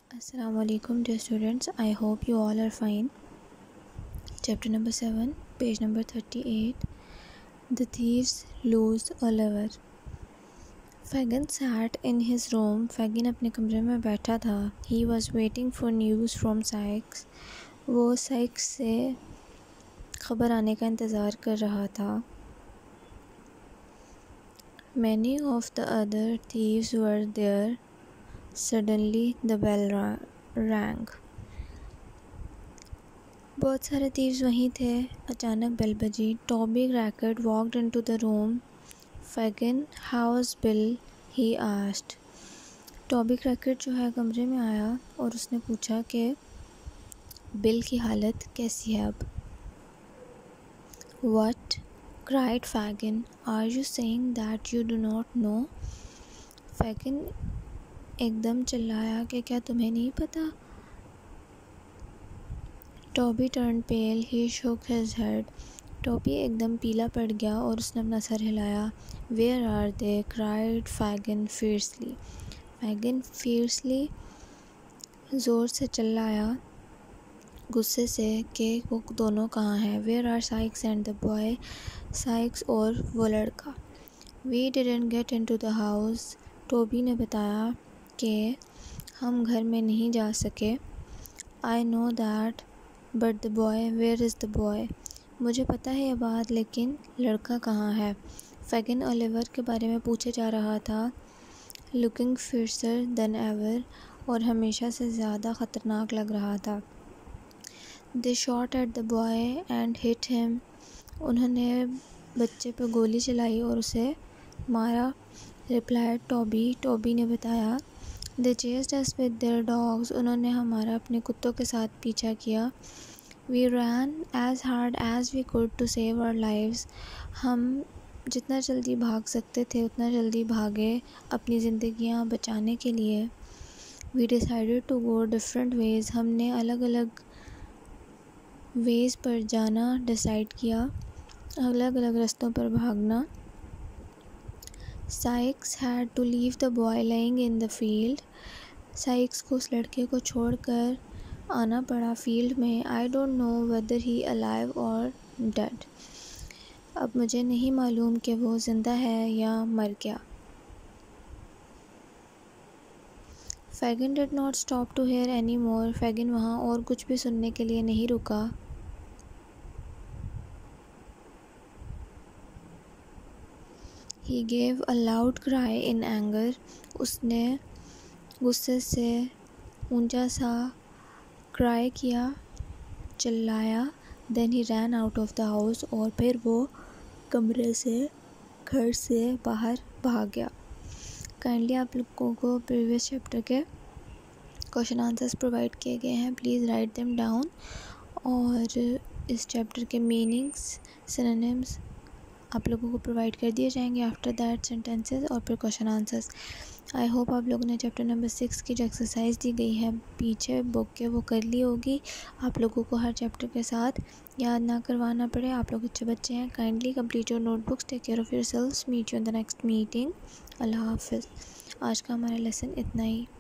Assalamualaikum dear students, I hope you all are fine. Chapter number 7, page number 38. The thieves lose Oliver. Fagin sat in his room. Fagin अपने कमरे में बैठा था. He was waiting for news from Sykes. वो Sykes से खबर आने का इंतज़ार कर रहा था. Many of the other thieves were there. Suddenly the bell rang. बहुत सारे थीव्स वहीं थे. अचानक बेल बजी. Toby Crackit walked into the room. Fagin, how's Bill, he asked. Toby Crackit जो है कमरे में आया और उसने पूछा कि बिल की हालत कैसी है अब. What, cried Fagin, are you saying that you do not know. Fagin एकदम चिल्लाया कि क्या तुम्हें नहीं पता. टॉबी टर्न पेल, ही शोक हिज हेड. टॉबी एकदम पीला पड़ गया और उसने अपना सर हिलाया. Where are they, cried Fagin fiercely. Fagin fiercely ज़ोर से चिल्लाया गुस्से से कि वो दोनों कहाँ हैं. Where are Sykes and the boy. Sykes और वो लड़का. We didn't get into the house. Toby ने बताया कि हम घर में नहीं जा सके. I know that, but the boy, where is the boy. मुझे पता है ये बात, लेकिन लड़का कहाँ है. फैगन ओलिवर के बारे में पूछे जा रहा था. लुकिंग फियर्सर देन एवर, और हमेशा से ज़्यादा ख़तरनाक लग रहा था. They shot at the boy and hit him. उन्होंने बच्चे पर गोली चलाई और उसे मारा. Replied Toby. टॉबी ने बताया. They chased us with their dogs. उन्होंने हमारा अपने कुत्तों के साथ पीछा किया. We ran as hard as we could to save our lives. हम जितना जल्दी भाग सकते थे उतना जल्दी भागे अपनी ज़िंदगियां बचाने के लिए. We decided to go different ways. हमने अलग अलग वेज़ पर जाना डिसाइड किया, अलग अलग रास्तों पर भागना. Sykes had to leave the boy lying in the field. Sykes को उस लड़के को छोड़कर आना पड़ा फील्ड में. I don't know whether he alive or dead. अब मुझे नहीं मालूम कि वो ज़िंदा है या मर गया. Fagin did not stop to hear any more. Fagin वहाँ और कुछ भी सुनने के लिए नहीं रुका. He gave a loud cry in anger. उसने गुस्से से ऊंचा सा क्राई किया, चिल्लाया. Then he ran out of the house, और फिर वो कमरे से, घर से बाहर भाग गया. काइंडली आप लोगों को प्रीवियस चैप्टर के क्वेश्चन आंसर्स प्रोवाइड किए गए हैं. Please write them down. और इस चैप्टर के मीनिंग्स, सिनोनिम्स आप लोगों को प्रोवाइड कर दिए जाएंगे. आफ्टर दैट सेंटेंसेस और फिर क्वेश्चन आंसर्स. आई होप आप लोगों ने चैप्टर नंबर 6 की जो एक्सरसाइज दी गई है पीछे बुक के वो कर ली होगी. आप लोगों को हर चैप्टर के साथ याद ना करवाना पड़े. आप लोग अच्छे बच्चे हैं. Kindly complete your notebooks. Take care of yourselves. Meet you in the next meeting. अल्लाह हाफिज़. आज का हमारा लेसन इतना ही.